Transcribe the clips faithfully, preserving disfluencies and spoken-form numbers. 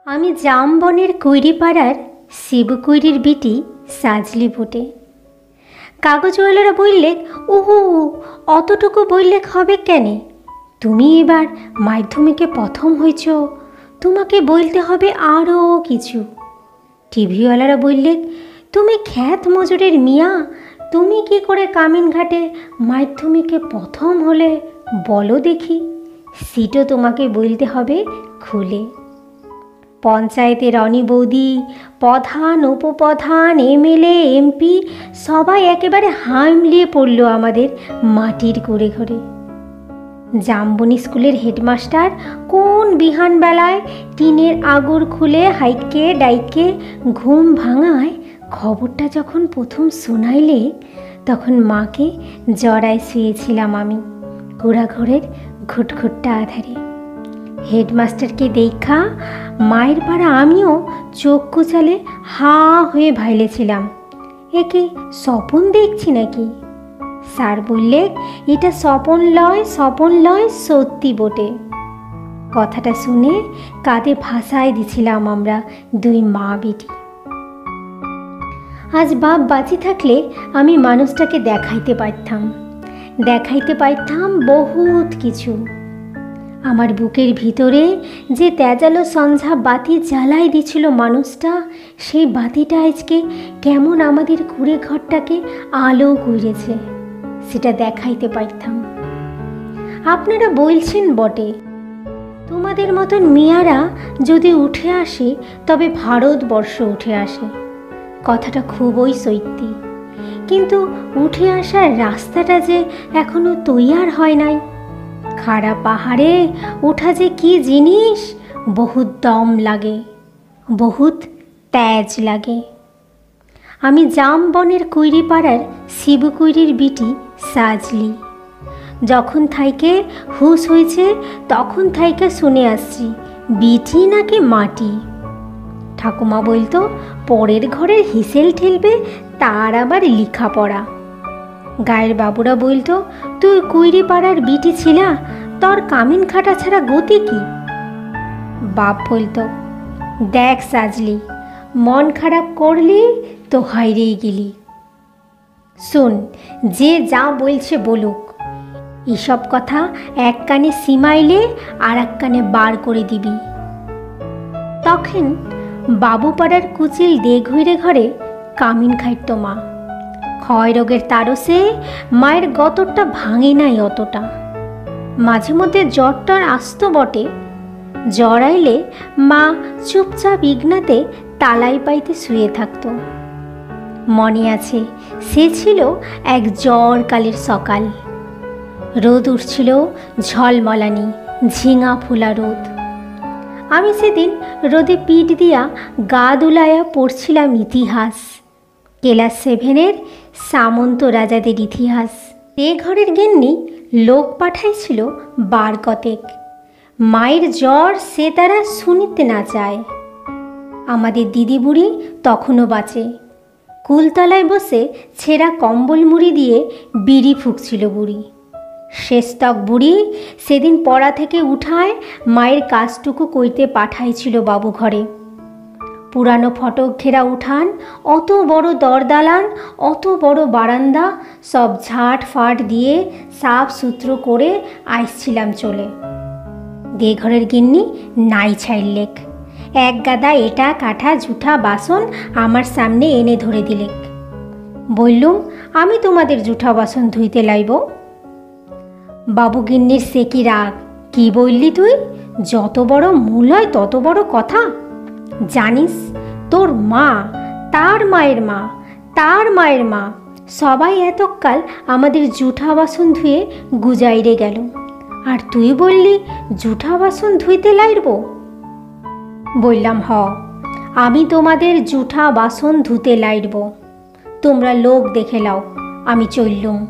আমি জামবনের কুইরিপাড়ার শিবু কুইরির বিটি সাজলি বটে। কাগজওয়ালারা বললে, ওহো অতটুকু বললে হবে কেন? তুমি এবার মাধ্যমিকে প্রথম হয়েছ, তোমাকে বলতে হবে আরও কিছু। টিভিওয়ালারা বললে, তুমি খ্যাত মজুরের মিয়া, তুমি কি করে কামিনঘাটে মাধ্যমিকে প্রথম হলে বলো দেখি, সিটও তোমাকে বলতে হবে খুলে। পঞ্চায়েতের রনি বৌদি, প্রধান উপপ্রধান, এমএলএ এমপি সবাই একেবারে হামলিয়ে পড়ল আমাদের মাটির করে ঘরে। জামবনি স্কুলের হেডমাস্টার কোন বিহানবেলায় টিনের আগর খুলে হাইকে ডাইকে ঘুম ভাঙায় খবরটা যখন প্রথম শোনাইলে, তখন মাকে জড়ায় শুয়েছিলাম আমি কুড়াঘরের ঘুটঘুটটা আধারে। হেডমাস্টারকে দেখা মায়ের পাড়া আমিও চোখ কুচালে হা হয়ে ভাইলেছিলাম, একে স্বপন দেখছি নাকি? স্যার বললে, এটা স্বপন লয়, স্বপন লয়, সত্যি বটে। কথাটা শুনে কাঁধে ভাসায় দিছিলাম আমরা দুই মা বেটি। আজ বাপ বাঁচি থাকলে আমি মানুষটাকে দেখাইতে পারতাম, দেখাইতে পারতাম বহুত কিছু। আমার বুকের ভিতরে যে তেজালো সন্ধ্যা বাতি জ্বালাই দিছিল মানুষটা, সেই বাতিটা আজকে কেমন আমাদের কুড়ে ঘরটাকে আলো করেছে, সেটা দেখাইতে পারতাম। আপনারা বলছেন বটে, তোমাদের মতন মেয়েরা যদি উঠে আসে তবে ভারতবর্ষ উঠে আসে। কথাটা খুবই সত্যি, কিন্তু উঠে আসার রাস্তাটা যে এখনো তৈয়ার হয় নাই। খাড়া পাহাড়ে ওঠা যে কি জিনিস, বহুত দম লাগে, বহুত তেজ লাগে। আমি জামবনের কুইরিপাড়ার শিবু কুইরির বিটি সাজলি। যখন থাইকে হুঁশ হয়েছে তখন থাইকে শুনে আসছি বিটি নাকি মাটি। ঠাকুমা বলতো, পরের ঘরের হিসেল ঠেলবে তার আবার লেখাপড়া। গায়ের বাবুরা বলতো, তুই কুইরিপাড়ার বিটি ছিলা, তোর কামিন খাটা ছাড়া গতি কি? বাপ বলতো, দেখ সাজলি, মন খারাপ করলি তো হাইরেই গেলি। শোন, যে যা বলছে বলুক, এসব কথা এক কানে সিমাইলে আর এক কানে বার করে দিবি। তখন বাবুপাড়ার কুচিল দেঘইরে ঘরে কামিন খাইত মা। ক্ষয় রোগের তারসে মায়ের গতরটা ভাঙে নাই অতটা। মাঝে মধ্যে জ্বরটার আসতো বটে, জ্বর আইলে মা চুপচাপ ইগনাতে তালাই পাইতে শুয়ে থাকত। মনে আছে, সে ছিল এক জ্বরকালের সকাল। রোদ উঠছিল ঝলমলানি, ঝিঙা ফুলা রোদ। আমি সেদিন রোদে পিঠ দিয়া গা দুলাইয়া পড়ছিলাম ইতিহাস, ক্লাস সেভেনের সামন্ত রাজাদের ইতিহাস। এ ঘরের গিন্নি লোক পাঠাইছিল বার কতেক। মায়ের জ্বর সে তারা শুনিতে না চায়। আমাদের দিদি বুড়ি তখনও বাঁচে। কুলতলায় বসে ছেঁড়া কম্বল মুড়ি দিয়ে বিড়ি ফুঁকছিল বুড়ি। শেষতক বুড়ি সেদিন পড়া থেকে উঠায় মায়ের কাজটুকু কইতে পাঠাইছিল বাবু ঘরে। পুরানো ফটক ঘেরা উঠান, অত বড় দরদালান, অত বড় বারান্দা, সব ঝাঁট ফাট দিয়ে সাফ সুতরো করে আইসছিলাম চলে। গে ঘরের গিন্নি নাই ছাইলেক, এক গাদা এটা কাঠা জুঠা বাসন আমার সামনে এনে ধরে দিলেক। বললুম, আমি তোমাদের জুঠা বাসন ধুইতে লাইব। বাবু গিন্নির সে কি রাগ, কি বললি তুই? যত বড় মূল হয় তত বড় কথা। জানিস, তোর মা, তার মায়ের মা, তার মায়ের মা সবাই এতকাল আমাদের জুঠা বাসন ধুয়ে গুজাইরে গেল, আর তুই বললি জুঠা বাসন ধুইতে লাইব? বললাম, হ, আমি তোমাদের জুঠা বাসন ধুতে লাইব, তোমরা লোক দেখে লাও, আমি চললুম।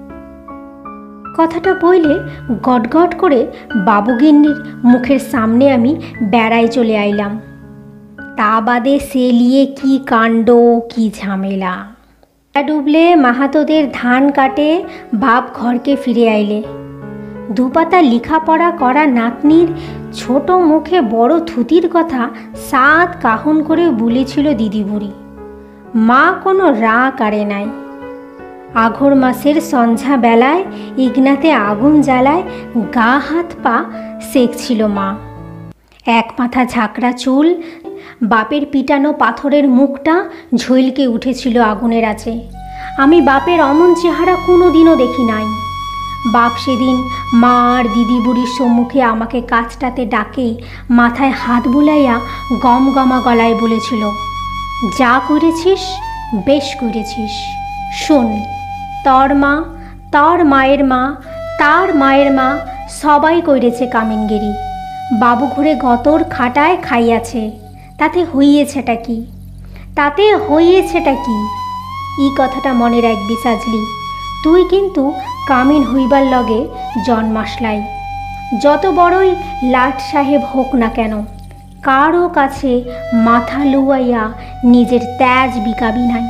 কথাটা বইলে গটগট করে বাবুগিন্নির মুখের সামনে আমি বেড়াই চলে আইলাম। তা বাদে সে লিয়ে কি কাণ্ড, কি ঝামেলা। ডুবলে মাহাতোদের ধান কাটে বাপ ঘরকে ফিরে আইলে। দুপাতা লেখাপড়া করা নাতনির ছোট মুখে বড় থুতির কথা সাত কাহন করে বলেছিল দিদি বুড়ি। মা কোনো রা কারে নাই। আঘর মাসের সন্ধ্যা বেলায় ইগনাতে আগুন জ্বালায় গা হাত পা সেঁকছিল মা। এক মাথা ঝাঁকড়া চুল, বাপের পিটানো পাথরের মুখটা ঝলকে উঠেছিল আগুনের আঁচে। আমি বাপের অমন চেহারা কোনো দিনও দেখি নাই। বাপ সেদিন মা আর দিদি বুড়ির সম্মুখে আমাকে কাছটাতে ডাকে মাথায় হাত বুলাইয়া গম গমা গলায় বলেছিল, যা করেছিস বেশ করেছিস। শোন, তোর মা, তোর মায়ের মা, তার মায়ের মা সবাই করেছে কামিনগিরি। বাবু ঘুরে গতর খাটায় খাইয়াছে, তাতে হইয়েছেটা কি? তাতে হইয়েছেটা কি? এই কথাটা মনে রাখবি সাজলি। তুই কিন্তু কামিন হইবার লগে জন্মাসলাই। যত বড়ই লাট সাহেব হোক না কেন, কারো কাছে মাথা লুয়াইয়া নিজের তেজ বিকাবি নাই।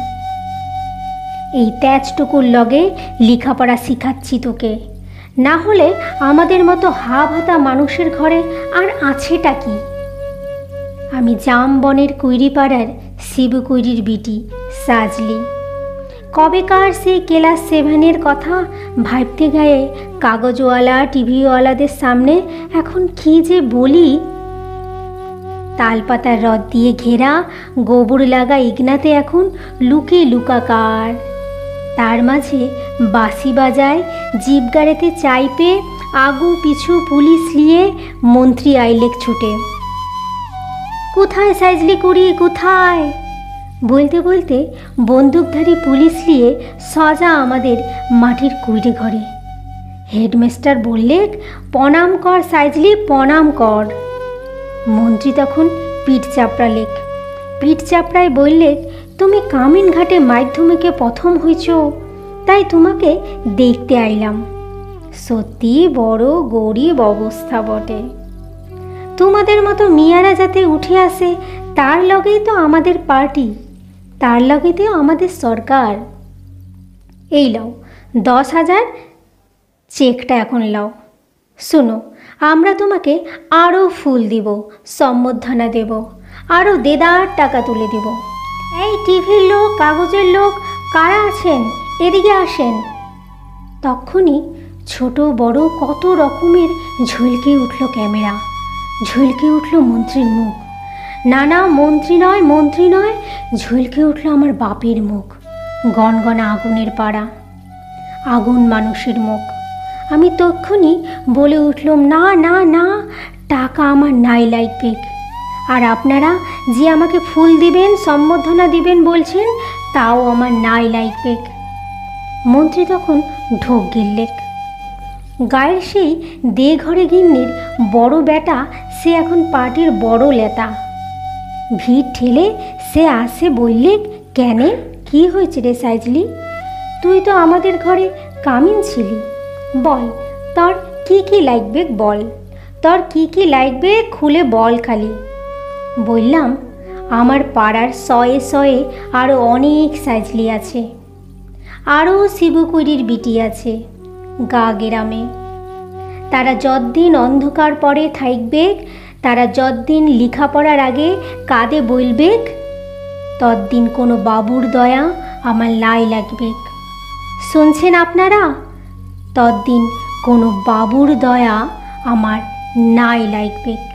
এই তেজটুকুর লগে লেখাপড়া শিখাচ্ছি তোকে, না হলে আমাদের মতো হা ভাতা মানুষের ঘরে আর আছেটা কি? আমি জামবনের কুইরিপাড়ার শিবু কুইরির বিটি সাজলি। কবেকার সেই ক্লাস সেভেনের কথা ভাবতে গিয়ে কাগজওয়ালা টিভিওয়ালাদের সামনে এখন কী যে বলি। তালপাতার রদ দিয়ে ঘেরা গোবর লাগা ইগনাতে এখন লুকে লুকাকার। তার মাঝে বাঁশি বাজায়, জিপ গাড়িতে চাইপে আগু পিছু পুলিশ নিয়ে মন্ত্রী আইলেক ছুটে। কোথায় সাইজলি কুড়ি, কোথায়? বলতে বলতে বন্দুকধারী পুলিশ নিয়ে সজা আমাদের মাটির কুইরে ঘরে। হেডমাস্টার বললে, প্রণাম কর সাইজলি, প্রণাম কর। মন্ত্রী তখন পিঠ চাপড়ালেক। পিঠ চাপড়ায় বললে, তুমি কামিন ঘাটে মাধ্যমিকে প্রথম হইছ, তাই তোমাকে দেখতে আইলাম। সত্যি বড় গরিব অবস্থা বটে। তোমাদের মতো মিয়ারা যাতে উঠে আসে, তার লগেই তো আমাদের পার্টি, তার লগেই তো আমাদের সরকার। এই লাও দশ হাজার, চেকটা এখন লাও। শোনো, আমরা তোমাকে আরও ফুল দিব, সম্বর্ধনা দেব, আরও দেদার টাকা তুলে দেব। এই টিভির লোক, কাগজের লোক কারা আছেন, এদিকে আসেন। তখনই ছোট বড় কত রকমের ঝলকে উঠল ক্যামেরা, ঝলকে উঠল মন্ত্রীর মুখ। না না, মন্ত্রী নয়, মন্ত্রী নয়, ঝলকে উঠল আমার বাপের মুখ। গনগনা আগুনের পাড়া, আগুন মানুষের মুখ। আমি তক্ষুনি বলে উঠলাম, না না না, টাকা আমার নাই লাগবে। আর আপনারা যে আমাকে ফুল দিবেন, সম্বর্ধনা দিবেন বলছেন, তাও আমার নাই লাগবে। মন্ত্রী তখন ঢোক গিললেক। গায়ের সেই দে ঘরে গিন্নির বড় বেটা, সে এখন পার্টির বড় লেতা। ভিড় ঠেলে সে আসে বললে, কেনে কি হয়েছে রে সাইজলি? তুই তো আমাদের ঘরে কামিন ছিলি, বল তোর কি কি লাগবে, বল তোর কি কি লাগবে, খুলে বল খালি। বললাম, আমার পাড়ার শয়ে শয়ে আরও অনেক সাইজলি আছে, আরও শিবুকুড়ির বিটি আছে গা গেরামে। তারা যতদিন অন্ধকার পরে থাকবে, তারা যতদিন লেখাপড়ার আগে কাঁদে বলবে, ততদিন কোনো বাবুর দয়া আমার লাই লাগবে। শুনছেন আপনারা? ততদিন কোনো বাবুর দয়া আমার নাই লাগবে।